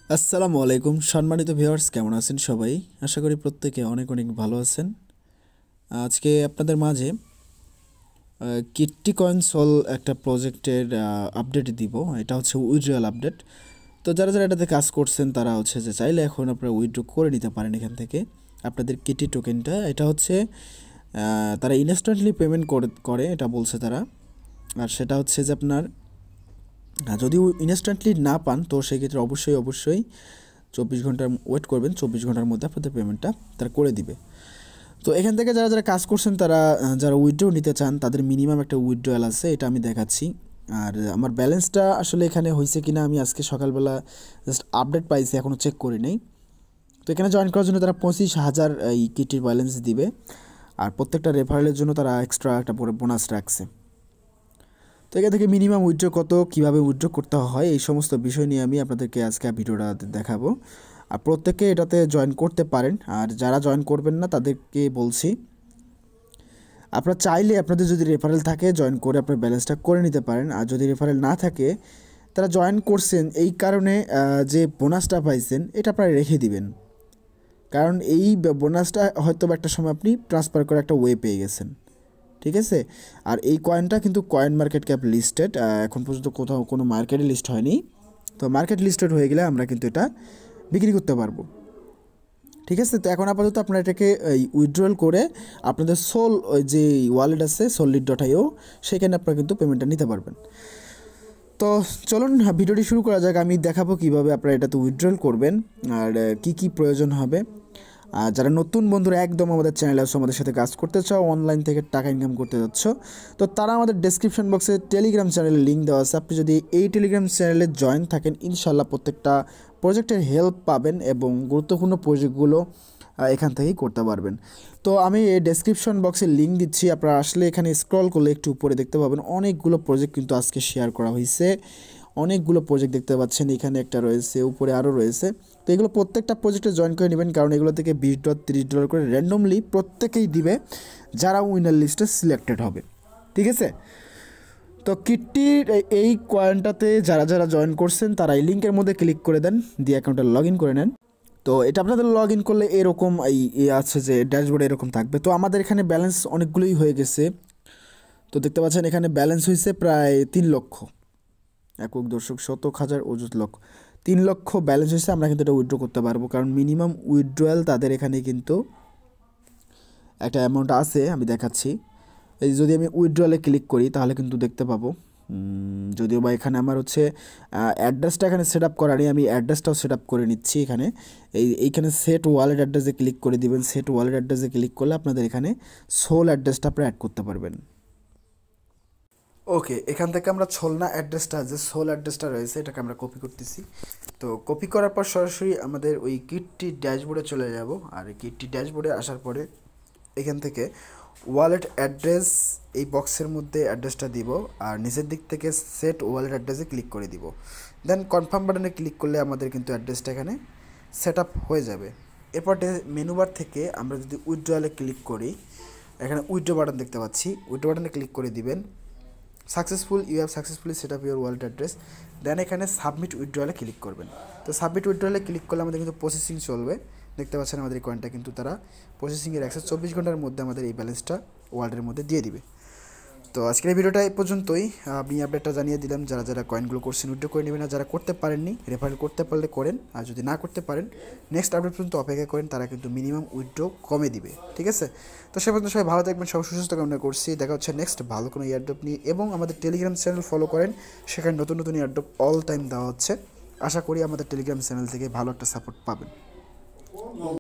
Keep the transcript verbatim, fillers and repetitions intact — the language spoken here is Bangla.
আসসালামু আলাইকুম সম্মানিত ভিউয়ার্স, কেমন আছেন সবাই? আশা করি প্রত্যেকে অনেক অনেক ভালো আছেন। আজকে আপনাদের মাঝে কিট্টি কয়েন সোল একটা প্রজেক্টের আপডেট দিব। এটা হচ্ছে উইথড্রয়াল আপডেট। তো যারা যারা এটাতে কাজ করছেন তারা হচ্ছে যে চাইলে এখন আপনারা উইথড্র করে নিতে পারেন এখান থেকে আপনাদের কিটি টোকেনটা। এটা হচ্ছে তারা ইনস্ট্যান্টলি পেমেন্ট করে এটা বলছে তারা। আর সেটা হচ্ছে যে আপনার যদি ইনস্ট্যান্টলি না পান তো সেই ক্ষেত্রে অবশ্যই অবশ্যই চব্বিশ ঘন্টার ওয়েট করবেন। চব্বিশ ঘন্টার মধ্যে আপনাদের পেমেন্টটা তারা করে দিবে। তো এখান থেকে যারা যারা কাজ করছেন তারা যারা উইথড্র নিতে চান তাদের মিনিমাম একটা উইথড্রয়াল আছে, এটা আমি দেখাচ্ছি। আর আমার ব্যালেন্সটা আসলে এখানে হয়েছে কিনা আমি আজকে সকালবেলা জাস্ট আপডেট পাইছি, এখনও চেক করি নাই। তো এখানে জয়েন করার জন্য তারা পঁচিশ হাজার এই কিটির ব্যালেন্স দিবে, আর প্রত্যেকটা রেফারেলের জন্য তারা এক্সট্রা একটা পরে বোনাস রাখছে। তো এখান থেকে মিনিমাম উইথড্র কত, কীভাবে উইথড্র করতে হয়, এই সমস্ত বিষয় নিয়ে আমি আপনাদেরকে আজকে ভিডিওটা দেখাবো। আর প্রত্যেকে এটাতে জয়েন করতে পারেন। আর যারা জয়েন করবেন না তাদেরকে বলছি আপনারা চাইলে আপনাদের যদি রেফারেল থাকে জয়েন করে আপনার ব্যালেন্সটা করে নিতে পারেন। আর যদি রেফারেল না থাকে তারা জয়েন করছেন এই কারণে যে বোনাসটা পাইছেন এটা আপনারা রেখে দিবেন, কারণ এই বোনাসটা হয়তো একটা সময় আপনি ট্রান্সফার করে একটা ওয়ে পেয়ে গেছেন, ঠিক আছে। আর এই কয়েনটা কিন্তু কয়েন মার্কেট ক্যাপ লিস্টেড, এখন পর্যন্ত কোথাও কোনো মার্কেটে লিস্ট হয়নি। তো মার্কেট লিস্টেড হয়ে গেলে আমরা কিন্তু এটা বিক্রি করতে পারবো, ঠিক আছে। তো এখন আপাতত আপনারা এটাকে উইথড্রয়াল করে আপনাদের সোল যে ওয়ালেট আছে সলিড ডট আইও সেখানে আপনারা কিন্তু পেমেন্টটা নিতে পারবেন। তো চলুন ভিডিওটি শুরু করা যাক। আমি দেখাবো কীভাবে আপনারা এটাতে উইথড্রয়াল করবেন আর কি কি প্রয়োজন হবে। আর যারা নতুন বন্ধুরা একদম আমাদের চ্যানেলে আসো, আমাদের সাথে কাজ করতে চাও, অনলাইন থেকে টাকা ইনকাম করতে যাচ্ছ, তো তারা আমাদের ডেসক্রিপশন বক্সে টেলিগ্রাম চ্যানেলের লিঙ্ক দেওয়া আছে। আপনি যদি এই টেলিগ্রাম চ্যানেলে জয়েন থাকেন ইনশাল্লাহ প্রত্যেকটা প্রজেক্টের হেল্প পাবেন এবং গুরুত্বপূর্ণ প্রজেক্টগুলো এখান থেকেই করতে পারবেন। তো আমি এই ডেসক্রিপশন বক্সে লিঙ্ক দিচ্ছি, আপনারা আসলে এখানে স্ক্রল করলে একটু উপরে দেখতে পাবেন অনেকগুলো প্রজেক্ট কিন্তু আজকে শেয়ার করা হয়েছে। অনেকগুলো প্রজেক্ট দেখতে পাচ্ছেন, এখানে একটা রয়েছে, উপরে আরও রয়েছে। তো এগুলো প্রত্যেকটা প্রজেক্টে জয়েন করে নেবেন, কারণ এগুলো থেকে বিশ ডলার তিরিশ ডলার করে র্যান্ডমলি প্রত্যেকেই দিবে যারা উইনার লিস্টে সিলেক্টেড হবে, ঠিক আছে। তো কিটটির এই কয়েনটাতে যারা যারা জয়েন করছেন তারা এই লিঙ্কের মধ্যে ক্লিক করে দেন, দিয়ে অ্যাকাউন্টটা লগ ইন করে নেন। তো এটা আপনাদের লগ ইন করলে এরকম এই আছে যে ড্যাশবোর্ডে এরকম থাকবে। তো আমাদের এখানে ব্যালেন্স অনেকগুলোই হয়ে গেছে। তো দেখতে পাচ্ছেন এখানে ব্যালেন্স হয়েছে প্রায় তিন লক্ষ একক দর্শক শতক হাজার অযুত লক্ষ তিন লক্ষ ব্যালেন্স হয়েছে। আমরা কিন্তু এটা উইথড্র করতে পারবো, কারণ মিনিমাম উইথড্রয়াল তাদের এখানে কিন্তু একটা অ্যামাউন্ট আছে, আমি দেখাচ্ছি। এই যদি আমি উইথড্রয়ালে ক্লিক করি তাহলে কিন্তু দেখতে পাবো, যদিও বা এখানে আমার হচ্ছে অ্যাড্রেসটা এখানে সেট আপ করা নেই, আমি অ্যাড্রেসটাও সেট আপ করে নিচ্ছি। এখানে এই এইখানে সেট ওয়ালেট অ্যাড্রেসে ক্লিক করে দিবেন। সেট ওয়ালেট অ্যাড্রেসে ক্লিক করলে আপনাদের এখানে সোল অ্যাড্রেসটা আপনারা অ্যাড করতে পারবেন। ওকে, এখান থেকে আমরা ছলনা অ্যাড্রেসটা যে সোল অ্যাড্রেসটা রয়েছে এটাকে আমরা কপি করতেছি। তো কপি করার পর সরাসরি আমাদের ওই কিটটি ড্যাশবোর্ডে চলে যাব। আর কিটটি ড্যাশবোর্ডে আসার পরে এখান থেকে ওয়ালেট অ্যাড্রেস এই বক্সের মধ্যে অ্যাড্রেসটা দিব, আর নিচের দিক থেকে সেট ওয়ালেট অ্যাড্রেসে ক্লিক করে দিব। দেন কনফার্ম বাটনে ক্লিক করলে আমাদের কিন্তু অ্যাড্রেসটা এখানে সেট আপ হয়ে যাবে। এরপর মেনু বার থেকে আমরা যদি উইথড্রয়ালে ক্লিক করি, এখানে উইথড্র বাটন দেখতে পাচ্ছি, উইথড্র বাটনে ক্লিক করে দিবেন। Successful, you have successfully set up your wallet address. Then এখানে সাবমিট উইথড্রয়ালে ক্লিক করবেন। তো সাবমিট উইথড্রয়ালে ক্লিক করলে আমাদের কিন্তু প্রসেসিং চলবে। দেখতে পাচ্ছেন আমাদের এই কয়েনটা কিন্তু তারা প্রসেসিংয়ের একশো চব্বিশ ঘন্টার মধ্যে আমাদের এই ব্যালেন্সটা ওয়ালেটের মধ্যে দিয়ে দিবে। তো আজকের এই ভিডিওটা এই পর্যন্তই। আমি আপডেটটা জানিয়ে দিলাম, যারা যারা কয়েনগুলো করছেন উইথড্র করে নেবেন, আর যারা করতে পারেননি রেফারেল করতে পারলে করেন, আর যদি না করতে পারেন নেক্সট আপডেট পর্যন্ত অপেক্ষা করেন, তারা কিন্তু মিনিমাম উইথড্র কমে দিবে, ঠিক আছে। তো সে পর্যন্ত সবাই ভালো থাকবেন, সব সুস্থ কামনা করছি। দেখা হচ্ছে নেক্সট ভালো কোনো ইয়ারড্রপ নিয়ে, এবং আমাদের টেলিগ্রাম চ্যানেল ফলো করেন, সেখানে নতুন নতুন ইয়ারড্রপ অল টাইম দেওয়া হচ্ছে। আশা করি আমাদের টেলিগ্রাম চ্যানেল থেকে ভালো একটা সাপোর্ট পাবেন।